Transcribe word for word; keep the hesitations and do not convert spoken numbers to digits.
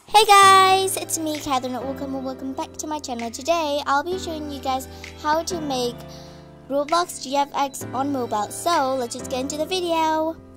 Hey guys, it's me Catherine. Welcome and welcome back to my channel. Today I'll be showing you guys how to make Roblox G F X on mobile. So let's just get into the video.